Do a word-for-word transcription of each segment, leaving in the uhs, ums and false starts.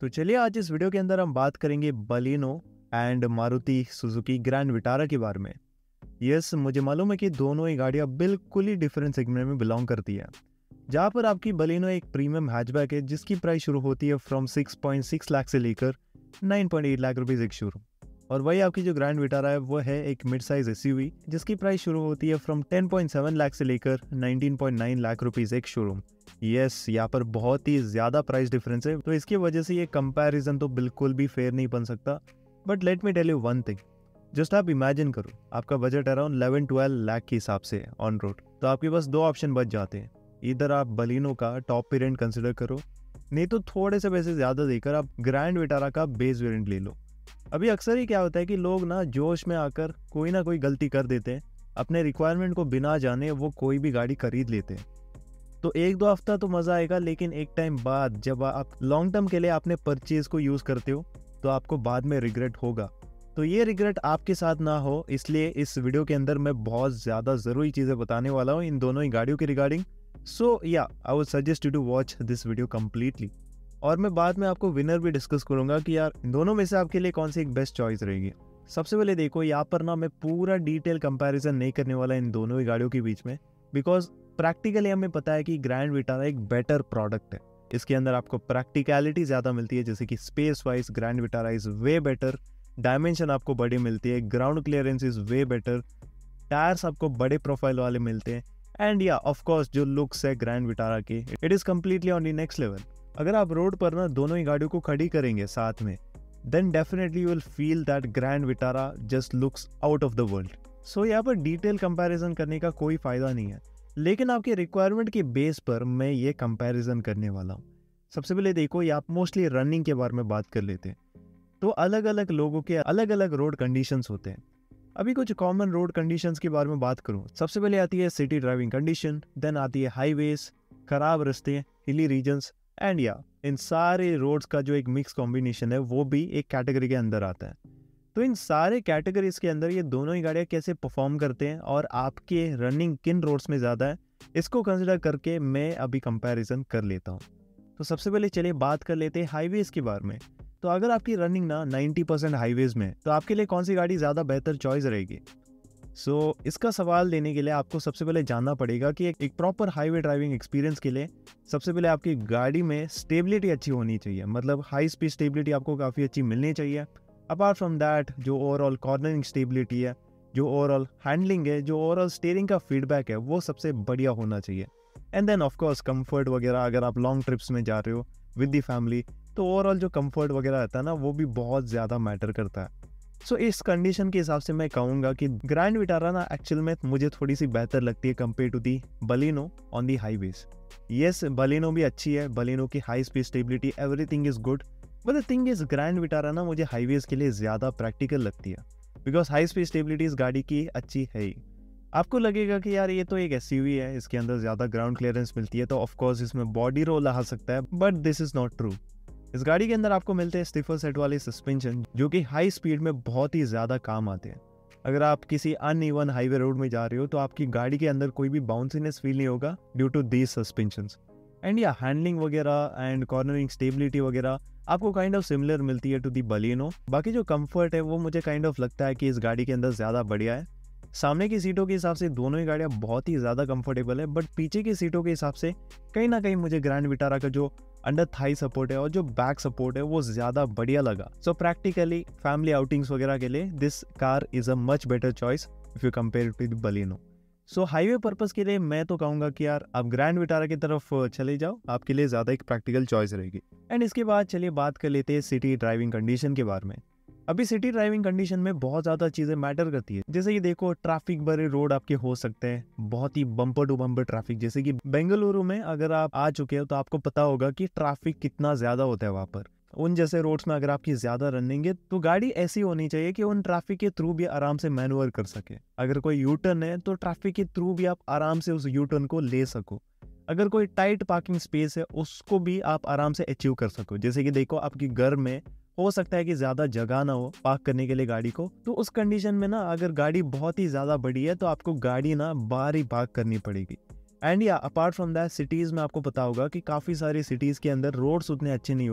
तो चलिए आज इस वीडियो के अंदर हम बात करेंगे Baleno and Maruti Suzuki Grand Vitara के बारे में। यस, मुझे मालूम है कि दोनों ही गाड़ियां बिल्कुल ही डिफरेंट सेगमेंट में बिलोंग करती है। जहां पर आपकी बलिनो एक प्रीमियम हैचबैक है जिसकी प्राइस शुरू होती है from six point six lakh से लेकर nine point eight lakh rupees ex showroom, और वही आपकी जो ग्रैंड विटारा है वो है एक मिड साइज एसयूवी जिसकी प्राइस शुरू होती है from ten point seven lakh से लेकर nineteen point nine lakh rupees ex showroom. Yes, यहाँ पर बहुत ही ज्यादा प्राइस डिफरेंस है, तो इसकी वजह से ये कंपैरिजन तो बिल्कुल भी फेयर नहीं बन सकता। But let me tell you one thing, just आप इमेजिन करो आपका budget around eleven twelve lakh के हिसाब से ऑन रोड, तो आपके पास दो ऑप्शन बच जाते हैं। इधर आप बलिनो का टॉप वेरिएंट कंसिडर करो, नहीं तो थोड़े से पैसे ज्यादा देकर आप ग्रैंड विटारा का बेस वेरिएंट ले लो। अभी अक्सर ही क्या होता है कि लोग ना जोश में आकर कोई ना कोई गलती कर देते हैं, अपने रिक्वायरमेंट को बिना जाने वो कोई भी गाड़ी खरीद लेते हैं। तो एक दो हफ्ता तो मजा आएगा, लेकिन एक टाइम बाद जब आप लॉन्ग टर्म के लिए अपने परचेज को यूज करते हो तो आपको बाद में रिग्रेट होगा। तो ये रिग्रेट आपके साथ ना हो, इसलिए इस वीडियो के अंदर मैं बहुत ज्यादा जरूरी चीजें बताने वाला हूँ इन दोनों ही गाड़ियों के रिगार्डिंग। सो या I would suggest you to watch this video completely, और मैं बाद में आपको विनर भी डिस्कस करूंगा कि यार इन दोनों में से आपके लिए कौन सी एक बेस्ट चॉइस रहेगी। सबसे पहले देखो, यहाँ पर ना मैं पूरा डिटेल कंपैरिजन नहीं करने वाला इन दोनों ही गाड़ियों के बीच में, बिकॉज प्रैक्टिकली हमें पता है कि ग्रैंड विटारा एक बेटर प्रोडक्ट है। इसके अंदर आपको प्रैक्टिकलिटी ज्यादा मिलती है, जैसे कि space wise Grand Vitara is way better, dimension आपको बड़ी मिलती है, ground clearance is way better, tyres आपको बड़े प्रोफाइल वाले मिलते हैं, एंड या ऑफ कोर्स जो लुक्स है ग्रैंड विटारा के, it is completely on the next level. अगर आप रोड पर ना दोनों ही गाड़ियों को खड़ी करेंगे साथ में, then definitely you will feel that Grand Vitara just looks out of the world. So यहाँ पर डिटेल कंपैरिजन करने का कोई फायदा नहीं है, लेकिन आपके रिक्वायरमेंट के बेस पर मैं ये कंपैरिजन करने वाला हूँ। सबसे पहले देखो, ये आप मोस्टली रनिंग के बारे में बात कर लेते हैं। तो अलग अलग लोगों के अलग अलग रोड कंडीशंस होते हैं। अभी कुछ कॉमन रोड कंडीशंस के बारे में बात करूँ, सबसे पहले आती है सिटी ड्राइविंग कंडीशन, देन आती है हाईवेज, खराब रास्ते, हिली रीजन्स, एंड या इन सारे रोड्स का जो एक मिक्स कॉम्बिनेशन है वो भी एक कैटेगरी के अंदर आता है। तो इन सारे कैटेगरीज के अंदर ये दोनों ही गाड़ियाँ कैसे परफॉर्म करते हैं और आपके रनिंग किन रोड्स में ज़्यादा है, इसको कंसिडर करके मैं अभी कंपैरिजन कर लेता हूँ। तो सबसे पहले चलिए बात कर लेते हैं हाईवेज के बारे में। तो अगर आपकी रनिंग ना नाइन्टी परसेंट हाईवेज में, तो आपके लिए कौन सी गाड़ी ज़्यादा बेहतर चॉइस रहेगी? सो so, इसका सवाल देने के लिए आपको सबसे पहले जानना पड़ेगा कि एक, एक प्रॉपर हाईवे ड्राइविंग एक्सपीरियंस के लिए सबसे पहले आपकी गाड़ी में स्टेबिलिटी अच्छी होनी चाहिए, मतलब हाई स्पीड स्टेबिलिटी आपको काफ़ी अच्छी मिलनी चाहिए। अपार्ट फ्रॉम दैट, जो ओवरऑल कॉर्नरिंग स्टेबिलिटी है, जो ओवरऑल हैंडलिंग है, जो ओवरऑल स्टीयरिंग का फीडबैक है, वो सबसे बढ़िया होना चाहिए। And then of course comfort वगैरह, अगर आप लॉन्ग ट्रिप्स में जा रहे हो विद दी फैमिली, तो ओवरऑल जो कंफर्ट वगैरह रहता है ना, वो भी बहुत ज़्यादा मैटर करता है। सो so, इस कंडीशन के हिसाब से मैं कहूँगा कि ग्रैंड विटारा ना एक्चुअल में मुझे थोड़ी सी बेहतर लगती है compare to the Baleno on the highways. Yes, Baleno भी अच्छी है, बलिनो की high speed stability everything is good, but the thing is Grand Vitara ना मुझे हाईवेज के लिए ज़्यादा प्रैक्टिकल लगती है, बिकॉज हाई स्पीड स्टेबिलिटी इस गाड़ी की अच्छी है ही। आपको लगेगा कि यार ये तो एक एसयूवी है, इसके अंदर ज़्यादा ग्राउंड क्लियरेंस मिलती है, तो ऑफकोर्स इसमें बॉडी रोल आ सकता है, but this is not true. इस गाड़ी के अंदर आपको मिलते हैं स्टिफर सेट वाले सस्पेंशन, जो कि हाई स्पीड में बहुत ही ज़्यादा काम आते हैं। अगर आप किसी अनइवन हाईवे रोड में जा रहे हो तो आपकी गाड़ी के अंदर कोई भी बाउंसीनेस फील नहीं होगा due to these suspensions. And या हैंडलिंग वगैरह एंड कॉर्नरिंग स्टेबिलिटी वगैरह आपको काइंड ऑफ सिमिलर मिलती है टू दी बलिनो। बाकी जो कंफर्ट है वो मुझे काइंड ऑफ लगता है कि इस गाड़ी के अंदर ज़्यादा बढ़िया है। सामने की सीटों के हिसाब से दोनों ही गाड़ियाँ बहुत ही ज़्यादा कंफर्टेबल है, बट पीछे की सीटों के हिसाब से कहीं ना कहीं मुझे ग्रैंड विटारा का जो अंडर थाई सपोर्ट है और जो बैक सपोर्ट है वो ज़्यादा बढ़िया लगा। सो प्रैक्टिकली फैमिली आउटिंग्स वगैरह के लिए this car is a much better choice if you compare to the Baleno. So highway purpose के लिए मैं तो कहूँगा कि यार आप ग्रैंड विटारा की तरफ चले जाओ, आपके लिए ज़्यादा एक प्रैक्टिकल चॉइस रहेगी। एंड इसके बाद चलिए बात कर लेते हैं सिटी ड्राइविंग कंडीशन के बारे में। अभी सिटी ड्राइविंग कंडीशन में बहुत ज़्यादा चीज़ें मैटर करती है, जैसे कि देखो ट्रैफिक भरे रोड आपके हो सकते हैं, बहुत ही बम्पर टू बम्पर ट्रैफिक, जैसे कि बेंगलुरु में अगर आप आ चुके हो तो आपको पता होगा कि ट्रैफिक कितना ज़्यादा होता है वहाँ पर। उन जैसे रोड्स में अगर आपकी ज़्यादा रनिंग है तो गाड़ी ऐसी होनी चाहिए कि उन ट्रैफिक के थ्रू भी आराम से मैनुवर कर सके। अगर कोई यू टर्न है तो ट्रैफिक के थ्रू भी आप आराम से उस यू टर्न को ले सको। अगर कोई टाइट पार्किंग स्पेस है उसको भी आप आराम से अचीव कर सको। जैसे कि देखो आपकी घर में हो सकता है कि ज्यादा जगह ना हो पार्क करने के लिए गाड़ी को, तो उस कंडीशन में ना अगर गाड़ी बहुत ही ज्यादा बड़ी है तो आपको गाड़ी ना बाहर ही पार्क करनी पड़ेगी। एंड या अपार्ट फ्रॉम दैट सिटीज़ में आपको पता होगा कि काफ़ी सारी सिटीज़ के अंदर रोड्स उतने अच्छे नहीं होते,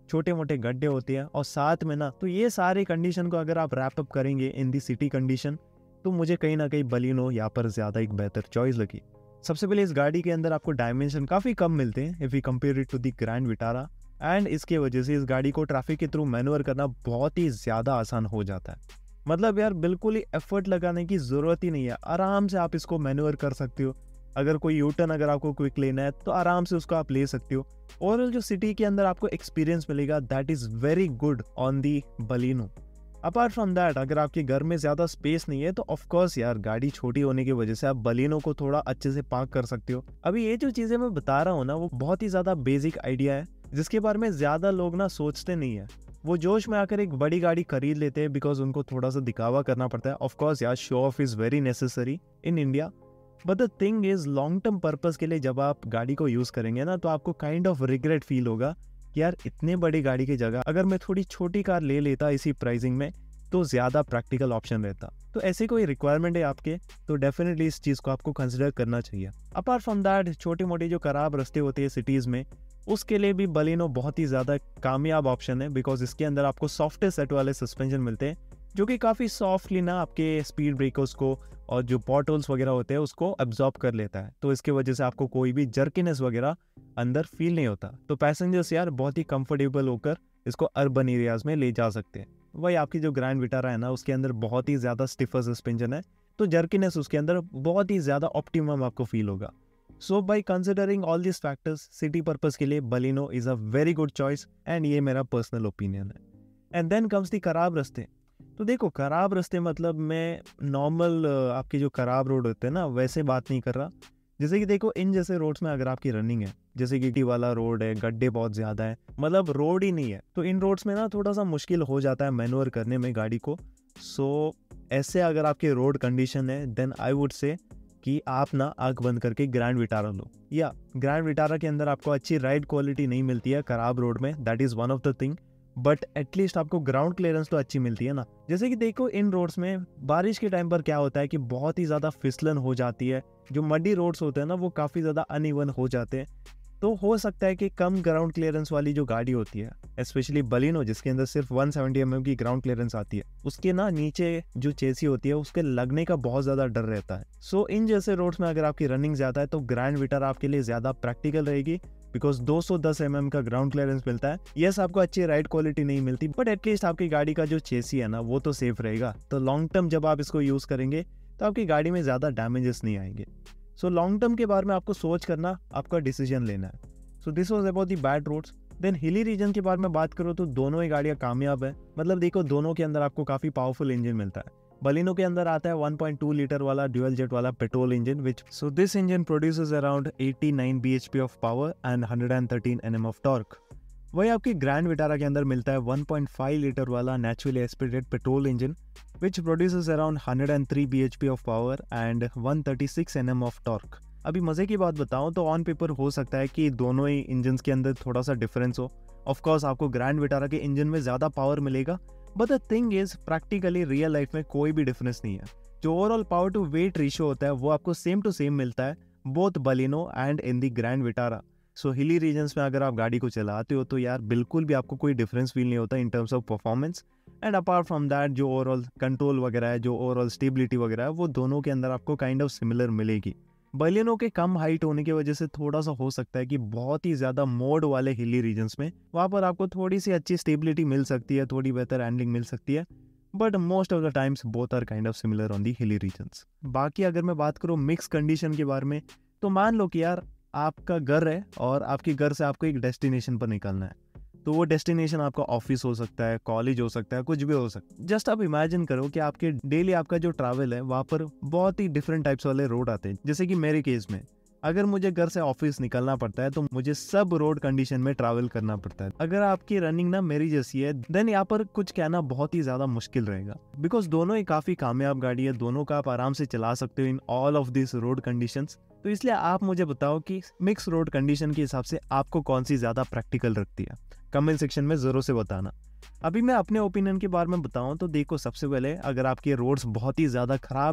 छोटे मोटे गड्ढे होते हैं, और साथ में ना तो ये सारे कंडीशन को अगर आप रैप अप करेंगे इन दी सिटी कंडीशन, तो मुझे कहीं ना कहीं बलिनो यहाँ पर ज़्यादा एक बेहतर चॉइस लगी। सबसे पहले इस गाड़ी के अंदर आपको डायमेंशन काफ़ी कम मिलते हैं if you compare it to the Grand Vitara, and इसके वजह से इस गाड़ी को ट्रैफिक के थ्रू मैन्यूवर करना बहुत ही ज़्यादा आसान हो जाता है। मतलब यार बिल्कुल ही एफर्ट लगाने की ज़रूरत ही नहीं है, आराम से आप इसको मैन्यूवर कर सकते हो। अगर कोई यू टर्न अगर आपको क्विक लेना है तो आराम से उसको आप ले सकते हो। ओवरऑल जो सिटी के अंदर आपको एक्सपीरियंस मिलेगा that is very good on the Baleno. Apart from that, अगर आपके घर में ज़्यादा स्पेस नहीं है तो ऑफकोर्स यार गाड़ी छोटी होने की वजह से आप बलिनो को थोड़ा अच्छे से पार्क कर सकते हो। अभी ये जो चीज़ें मैं बता रहा हूँ ना, वो बहुत ही ज़्यादा बेसिक आइडिया है जिसके बारे में ज़्यादा लोग ना सोचते नहीं है। वो जोश में आकर एक बड़ी गाड़ी खरीद लेते हैं बिकॉज उनको थोड़ा सा दिखावा करना पड़ता है। ऑफकोर्स यार show off is very necessary in India, but the thing is long term purpose के लिए जब आप गाड़ी को यूज़ करेंगे ना, तो आपको काइंड ऑफ रिग्रेट फील होगा कि यार इतने बड़ी गाड़ी की जगह अगर मैं थोड़ी छोटी कार ले लेता इसी प्राइसिंग में तो ज़्यादा प्रैक्टिकल ऑप्शन रहता। तो ऐसी कोई रिक्वायरमेंट है आपके तो डेफिनेटली इस चीज़ को आपको कंसिडर करना चाहिए। अपार्ट फ्रॉम दैट, छोटे मोटे जो खराब रास्ते होते हैं सिटीज़ में, उसके लिए भी बलिनो बहुत ही ज़्यादा कामयाब ऑप्शन है बिकॉज इसके अंदर आपको सॉफ्टवेयर सेट वाले सस्पेंशन मिलते हैं जो कि काफ़ी सॉफ्टली ना आपके स्पीड ब्रेकर्स को और जो पॉट होल्स वगैरह होते हैं उसको अब्जॉर्ब कर लेता है। तो इसके वजह से आपको कोई भी जर्किनेस वगैरह अंदर फील नहीं होता। तो पैसेंजर्स यार बहुत ही कंफर्टेबल होकर इसको अर्बन एरियाज में ले जा सकते हैं। वही आपकी जो ग्रैंड विटारा है ना, उसके अंदर बहुत ही ज़्यादा स्टिफर सस्पेंशन है, तो जर्किनेस उसके अंदर बहुत ही ज़्यादा ऑप्टिमम आपको फील होगा। So by considering all this factors, city purpose के लिए Baleno is a very good choice, and ये मेरा पर्सनल ओपिनियन है। एंड देन कम्स दी खराब रास्ते। तो देखो, खराब रास्ते मतलब मैं नॉर्मल आपके जो खराब रोड होते हैं ना वैसे बात नहीं कर रहा। जैसे कि देखो, इन जैसे रोड्स में अगर आपकी रनिंग है, जैसे कि टी वाला रोड है, गड्ढे बहुत ज़्यादा है, मतलब रोड ही नहीं है, तो इन रोड्स में ना थोड़ा सा मुश्किल हो जाता है मैनुअर करने में गाड़ी को। सो so, ऐसे अगर आपके रोड कंडीशन है देन आई वुड से कि आप ना आंख बंद करके ग्रैंड विटारा लो। या ग्रैंड विटारा के अंदर आपको अच्छी राइड क्वालिटी नहीं मिलती है खराब रोड में, that is one of the thing, but at least आपको ग्राउंड क्लियरेंस तो अच्छी मिलती है ना। जैसे कि देखो, इन रोड्स में बारिश के टाइम पर क्या होता है कि बहुत ही ज़्यादा फिसलन हो जाती है, जो मडी रोड्स होते हैं ना वो काफ़ी ज़्यादा अनइवन हो जाते हैं। तो हो सकता है कि कम ग्राउंड क्लियरेंस वाली जो गाड़ी होती है, स्पेशली बलिनो जिसके अंदर सिर्फ वन सेवेंटी एम एम की ग्राउंड क्लियरेंस आती है, उसके ना नीचे जो चेसी होती है उसके लगने का बहुत ज़्यादा डर रहता है। सो so, इन जैसे रोड्स में अगर आपकी रनिंग ज़्यादा है तो ग्रैंड विटारा आपके लिए ज़्यादा प्रैक्टिकल रहेगी बिकॉज दो सौ दस एम एम का ग्राउंड क्लियरेंस मिलता है। यस, आपको अच्छी राइड क्वालिटी नहीं मिलती, बट एटलीस्ट आपकी गाड़ी का जो चेसी है ना वो तो सेफ रहेगा। तो लॉन्ग टर्म जब आप इसको यूज़ करेंगे तो आपकी गाड़ी में ज़्यादा डैमेजेस नहीं आएंगे। सो लॉन्ग टर्म के बारे में आपको सोच करना, आपका डिसीजन लेना है। So this was about the bad roads. Then hilly region के बारे में बात करो तो दोनों ही गाड़ियाँ कामयाब है। मतलब देखो, दोनों के अंदर आपको काफ़ी पावरफुल इंजन मिलता है। बलिनो के अंदर आता है वन पॉइंट टू लीटर वाला ड्यूअल जेट वाला petrol engine, which so this engine produces around eighty nine B H P of power and one thirteen N M of torque. वही आपकी ग्रैंड विटारा के अंदर मिलता है वन पॉइंट फाइव लीटर वाला naturally aspirated petrol engine, which produces around one O three B H P of power and one thirty six N M of torque. अभी मज़े की बात बताऊं तो ऑन पेपर हो सकता है कि दोनों ही इंजन के अंदर थोड़ा सा डिफरेंस हो। ऑफकोर्स आपको ग्रैंड विटारा के इंजन में ज़्यादा पावर मिलेगा, but the thing is practically real life में कोई भी डिफरेंस नहीं है। जो overall power to weight ratio होता है वो आपको सेम टू सेम मिलता है both Baleno and in the Grand Vitara. So hilly regions में अगर आप गाड़ी को चलाते हो तो यार बिल्कुल भी आपको कोई डिफरेंस फील नहीं होता in terms of performance. And apart from that, जो ओवरऑल कंट्रोल वगैरह है, जो ओवरऑल स्टेबिलिटी वगैरह है, वो दोनों के अंदर आपको काइंड ऑफ सिमिलर मिलेगी। बलिनो के कम हाइट होने की वजह से थोड़ा सा हो सकता है कि बहुत ही ज़्यादा मोड वाले हिली रीजन्स में वहाँ पर आपको थोड़ी सी अच्छी स्टेबिलिटी मिल सकती है, थोड़ी बेहतर हैंडलिंग मिल सकती है, but most of the times both are kind of similar on the hilly regions. बाकी अगर मैं बात करूँ मिक्स कंडीशन के बारे में, तो मान लो कि यार आपका घर है और आपके घर से आपको एक डेस्टिनेशन पर निकलना है, तो वो डेस्टिनेशन आपका ऑफिस हो सकता है, कॉलेज हो सकता है, कुछ भी हो सकता है। जस्ट आप इमेजिन करो कि आपके डेली आपका जो ट्रैवल है वहाँ पर बहुत ही डिफरेंट टाइप्स वाले रोड आते हैं। जैसे कि मेरे केस में अगर मुझे घर से ऑफिस निकलना पड़ता है तो मुझे सब रोड कंडीशन में ट्रैवल करना पड़ता है। अगर आपकी रनिंग ना मेरी जैसी है देन यहाँ पर कुछ कहना बहुत ही ज़्यादा मुश्किल रहेगा, बिकॉज दोनों ही काफ़ी कामयाब गाड़ी है, दोनों का आप आराम से चला सकते हो in all of this road conditions. तो इसलिए आप मुझे बताओ कि मिक्स रोड कंडीशन के हिसाब से आपको कौन सी ज़्यादा प्रैक्टिकल रखती है, कमेंट सेक्शन में ज़रूर से बताना। अभी मैं अपने ओपिनियन के बारे में बताऊं तो देखो, सबसे पहले अगर आपके रोड्स बहुत ही ज़्यादा ख़राब है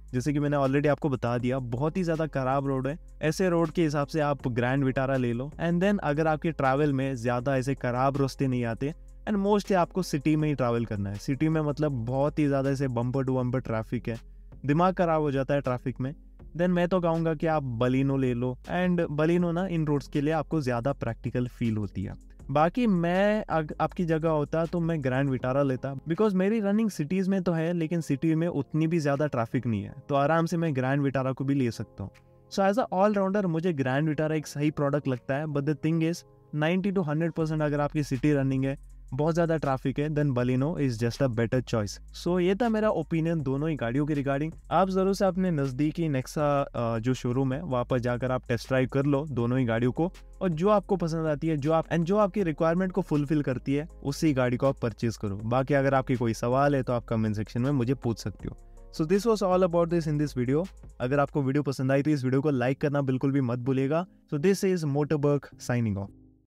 जैसे कि मैंने ऑलरेडी आपको बता दिया, बहुत ही ज़्यादा ख़राब रोड है। ऐसे रोड के हिसाब से आप ग्रैंड विटारा ले लो। एंड देन अगर आपके ट्रैवल में ज़्यादा ऐसे ख़राब रास्ते नहीं आते एंड मोस्टली आपको सिटी में ही ट्रैवल करना है, सिटी में मतलब बहुत ही ज़्यादा ऐसे बम्पर टू बम्पर ट्रैफिक है, दिमाग ख़राब हो जाता है ट्रैफिक में, देन मैं तो कहूँगा कि आप बलिनो ले लो। एंड बलिनो ना इन रोड्स के लिए आपको ज़्यादा प्रैक्टिकल फील होती है। बाकी मैं अग, आपकी जगह होता तो मैं ग्रैंड विटारा लेता, बिकॉज मेरी रनिंग सिटीज़ में तो है लेकिन सिटी में उतनी भी ज़्यादा ट्रैफिक नहीं है, तो आराम से मैं ग्रैंड विटारा को भी ले सकता हूँ। सो एज अ ऑलराउंडर मुझे ग्रैंड विटारा एक सही प्रोडक्ट लगता है। But the thing is ninety two hundred percent अगर आपकी सिटी रनिंग है, बहुत ज़्यादा ट्रैफिक है, then Baleno is just a better choice. So ये था मेरा ओपिनियन दोनों ही गाड़ियों के रिगार्डिंग। आप ज़रूर से अपने नज़दीकी नेक्सा जो शोरूम है वहाँ पर जाकर आप टेस्ट ड्राइव कर लो दोनों ही गाड़ियों को, और जो आपको पसंद आती है, जो आप एंड जो आपकी रिक्वायरमेंट को फुलफिल करती है, उसी गाड़ी को आप परचेज करो। बाकी अगर आपकी कोई सवाल है तो आप कमेंट सेक्शन में मुझे पूछ सकते हो। So this was all about this in this video. अगर आपको वीडियो पसंद आई तो इस वीडियो को लाइक करना बिल्कुल भी मत भूलिएगा। So this is Motorberg signing of.